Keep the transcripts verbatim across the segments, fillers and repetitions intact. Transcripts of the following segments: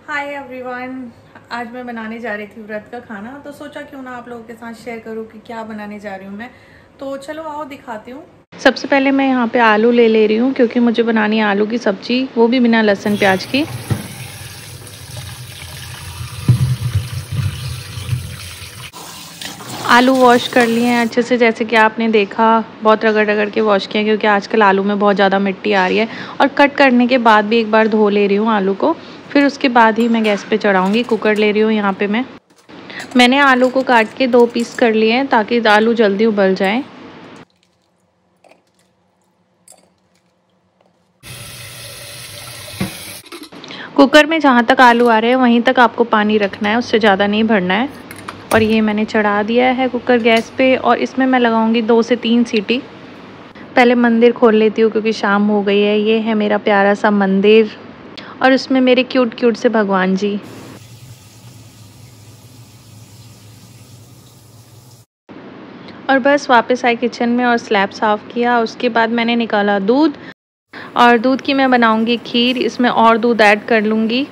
Hi everyone. आज मैं बनाने जा रही थी व्रत का खाना, तो सोचा क्यों ना आप लोगों के साथ शेयर करूं कि क्या बनाने जा रही हूं मैं। तो चलो आओ दिखाती हूँ। सबसे पहले मैं यहाँ पे आलू ले ले रही हूँ क्योंकि मुझे बनानी है आलू की सब्जी, वो भी बिना लहसुन प्याज की। आलू वॉश कर लिए हैं अच्छे से, जैसे कि आपने देखा बहुत रगड़ रगड़ के वॉश किया क्योंकि आजकल आलू में बहुत ज़्यादा मिट्टी आ रही है। और कट करने के बाद भी एक बार धो ले रही हूँ आलू को, फिर उसके बाद ही मैं गैस पे चढ़ाऊँगी। कुकर ले रही हूँ यहाँ पे मैं मैंने आलू को काट के दो पीस कर लिए हैं ताकि आलू जल्दी उबल जाए। कुकर में जहाँ तक आलू आ रहे हैं वहीं तक आपको पानी रखना है, उससे ज़्यादा नहीं भरना है। और ये मैंने चढ़ा दिया है कुकर गैस पे और इसमें मैं लगाऊंगी दो से तीन सीटी। पहले मंदिर खोल लेती हूँ क्योंकि शाम हो गई है। ये है मेरा प्यारा सा मंदिर और उसमें मेरे क्यूट क्यूट से भगवान जी। और बस वापस आए किचन में और स्लैब साफ़ किया। उसके बाद मैंने निकाला दूध और दूध की मैं बनाऊंगी खीर। इसमें और दूध ऐड कर लूँगी।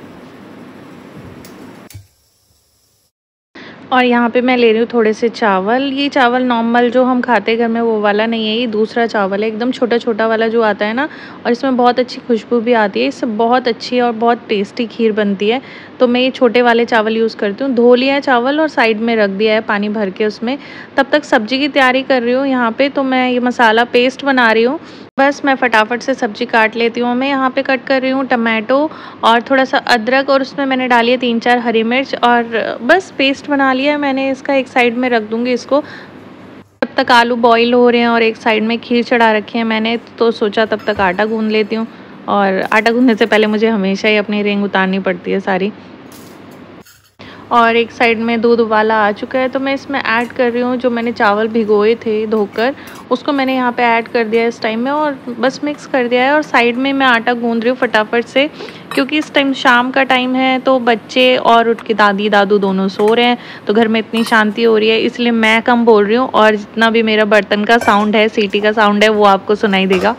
और यहाँ पे मैं ले रही हूँ थोड़े से चावल। ये चावल नॉर्मल जो हम खाते घर में वो वाला नहीं है, ये दूसरा चावल है, एकदम छोटा छोटा वाला जो आता है ना। और इसमें बहुत अच्छी खुशबू भी आती है, इससे बहुत अच्छी और बहुत टेस्टी खीर बनती है। तो मैं ये छोटे वाले चावल यूज़ करती हूँ। धो लिया है चावल और साइड में रख दिया है पानी भर के उसमें। तब तक सब्जी की तैयारी कर रही हूँ यहाँ पे। तो मैं ये मसाला पेस्ट बना रही हूँ। बस मैं फटाफट से सब्जी काट लेती हूँ। मैं यहाँ पे कट कर रही हूँ टमाटो और थोड़ा सा अदरक, और उसमें मैंने डाली है तीन चार हरी मिर्च और बस पेस्ट बना लिया है मैंने। इसका एक साइड में रख दूँगी इसको। तब तक आलू बॉईल हो रहे हैं और एक साइड में खीर चढ़ा रखी है मैंने, तो सोचा तब तक आटा गूँध लेती हूँ। और आटा गूँधने से पहले मुझे हमेशा ही अपनी रिंग उतारनी पड़ती है सारी। और एक साइड में दूध उबाला आ चुका है, तो मैं इसमें ऐड कर रही हूँ जो मैंने चावल भिगोए थे धोकर, उसको मैंने यहाँ पे ऐड कर दिया है इस टाइम में और बस मिक्स कर दिया है। और साइड में मैं आटा गूंद रही हूँ फटाफट से क्योंकि इस टाइम शाम का टाइम है, तो बच्चे और उठ के दादी दादू दोनों सो रहे हैं, तो घर में इतनी शांति हो रही है, इसलिए मैं कम बोल रही हूँ और जितना भी मेरा बर्तन का साउंड है, सीटी का साउंड है, वो आपको सुनाई देगा।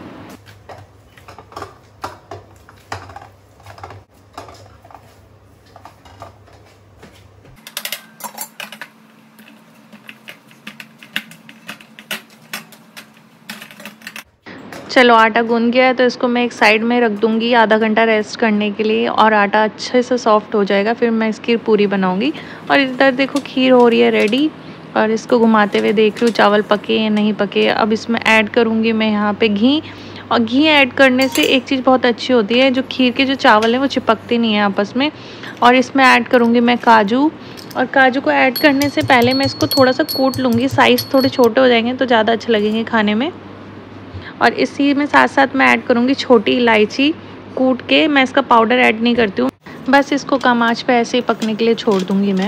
चलो आटा गूंद गया है, तो इसको मैं एक साइड में रख दूंगी आधा घंटा रेस्ट करने के लिए और आटा अच्छे से सॉफ्ट हो जाएगा, फिर मैं इसकी पूरी बनाऊंगी। और इधर देखो खीर हो रही है रेडी और इसको घुमाते हुए देख रही हूँ चावल पके या नहीं पके। अब इसमें ऐड करूँगी मैं यहाँ पे घी। और घी ऐड करने से एक चीज़ बहुत अच्छी होती है, जो खीर के जो चावल हैं वो चिपकते नहीं हैं आपस में। और इसमें ऐड करूँगी मैं काजू। और काजू को ऐड करने से पहले मैं इसको थोड़ा सा कूट लूँगी, साइज़ थोड़े छोटे हो जाएंगे तो ज़्यादा अच्छे लगेंगे खाने में। और इसी में साथ साथ मैं ऐड करूँगी छोटी इलायची कूट के। मैं इसका पाउडर ऐड नहीं करती हूँ, बस इसको कम आंच पे ऐसे ही पकने के लिए छोड़ दूँगी मैं।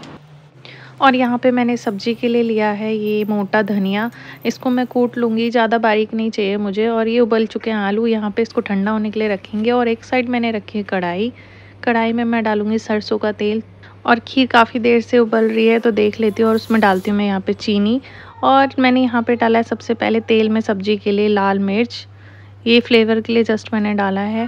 और यहाँ पे मैंने सब्जी के लिए लिया है ये मोटा धनिया, इसको मैं कूट लूँगी, ज़्यादा बारीक नहीं चाहिए मुझे। और ये उबल चुके हैं आलू, यहाँ पे इसको ठंडा होने के लिए रखेंगे। और एक साइड मैंने रखी है कढ़ाई, कढ़ाई में मैं डालूँगी सरसों का तेल। और खीर काफ़ी देर से उबल रही है तो देख लेती हूँ, और उसमें डालती हूँ मैं यहाँ पे चीनी। और मैंने यहाँ पे डाला है सबसे पहले तेल में सब्जी के लिए लाल मिर्च, ये फ्लेवर के लिए जस्ट मैंने डाला है।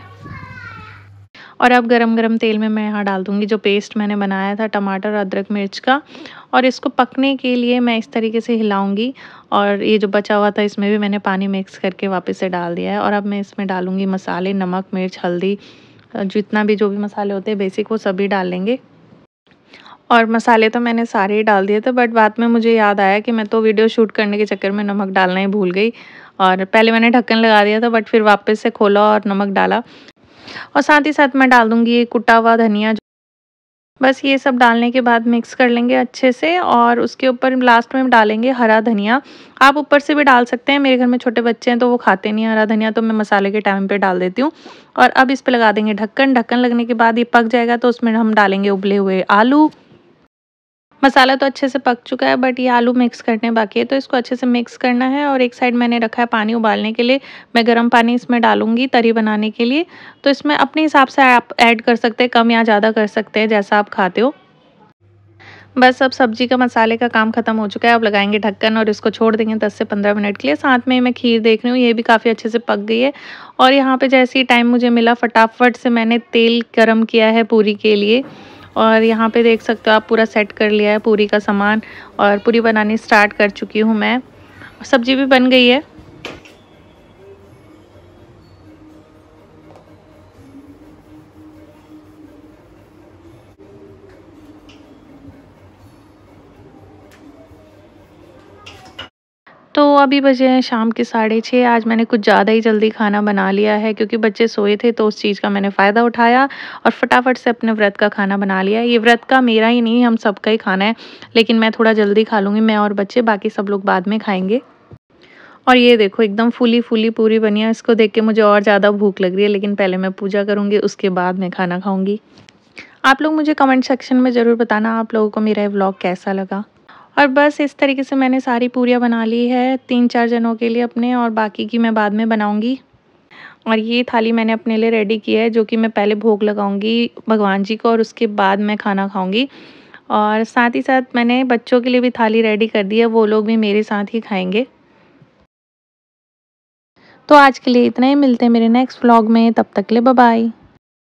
और अब गरम गरम तेल में मैं यहाँ डाल दूँगी जो पेस्ट मैंने बनाया था टमाटर अदरक मिर्च का। और इसको पकने के लिए मैं इस तरीके से हिलाऊंगी। और ये जो बचा हुआ था इसमें भी मैंने पानी मिक्स करके वापस से डाल दिया है। और अब मैं इसमें डालूँगी मसाले, नमक मिर्च हल्दी, जितना भी जो भी मसाले होते हैं बेसिक वो सभी डाल लेंगे। और मसाले तो मैंने सारे ही डाल दिए थे, बट बाद में मुझे याद आया कि मैं तो वीडियो शूट करने के चक्कर में नमक डालना ही भूल गई। और पहले मैंने ढक्कन लगा दिया था, बट फिर वापस से खोला और नमक डाला। और साथ ही साथ मैं डाल दूँगी ये कुटा हुआ धनिया। बस ये सब डालने के बाद मिक्स कर लेंगे अच्छे से। और उसके ऊपर लास्ट में डालेंगे हरा धनिया। आप ऊपर से भी डाल सकते हैं, मेरे घर में छोटे बच्चे हैं तो वो खाते नहीं हरा धनिया, तो मैं मसाले के टाइम पे डाल देती हूँ। और अब इस पे लगा देंगे ढक्कन। ढक्कन लगने के बाद ये पक जाएगा तो उसमें हम डालेंगे उबले हुए आलू। मसाला तो अच्छे से पक चुका है, बट ये आलू मिक्स करने बाकी है, तो इसको अच्छे से मिक्स करना है। और एक साइड मैंने रखा है पानी उबालने के लिए, मैं गर्म पानी इसमें डालूंगी तरी बनाने के लिए। तो इसमें अपने हिसाब से आप ऐड कर सकते हैं, कम या ज़्यादा कर सकते हैं जैसा आप खाते हो। बस अब सब्जी का मसाले का काम ख़त्म हो चुका है। अब लगाएंगे ढक्कन और इसको छोड़ देंगे दस से पंद्रह मिनट के लिए। साथ में मैं खीर देख रही हूँ, ये भी काफ़ी अच्छे से पक गई है। और यहाँ पे जैसे ही टाइम मुझे मिला, फटाफट से मैंने तेल गरम किया है पूरी के लिए। और यहाँ पे देख सकते हो आप, पूरा सेट कर लिया है पूरी का सामान और पूरी बनानी स्टार्ट कर चुकी हूँ मैं। सब्जी भी बन गई है। तो अभी बजे हैं शाम के साढ़े छः। आज मैंने कुछ ज़्यादा ही जल्दी खाना बना लिया है क्योंकि बच्चे सोए थे, तो उस चीज़ का मैंने फ़ायदा उठाया और फटाफट से अपने व्रत का खाना बना लिया। ये व्रत का मेरा ही नहीं, हम सबका ही खाना है, लेकिन मैं थोड़ा जल्दी खा लूँगी, मैं और बच्चे, बाकी सब लोग बाद में खाएँगे। और ये देखो एकदम फूली-फूली पूरी बनी है, इसको देख के मुझे और ज़्यादा भूख लग रही है, लेकिन पहले मैं पूजा करूँगी, उसके बाद मैं खाना खाऊँगी। आप लोग मुझे कमेंट सेक्शन में ज़रूर बताना आप लोगों को मेरा ये व्लॉग कैसा लगा। और बस इस तरीके से मैंने सारी पूरियाँ बना ली है तीन चार जनों के लिए अपने, और बाकी की मैं बाद में बनाऊँगी। और ये थाली मैंने अपने लिए रेडी की है, जो कि मैं पहले भोग लगाऊँगी भगवान जी को और उसके बाद मैं खाना खाऊँगी। और साथ ही साथ मैंने बच्चों के लिए भी थाली रेडी कर दी है, वो लोग भी मेरे साथ ही खाएँगे। तो आज के लिए इतना ही, मिलते हैं मेरे नेक्स्ट व्लॉग में, तब तक के लिए बाय बाय।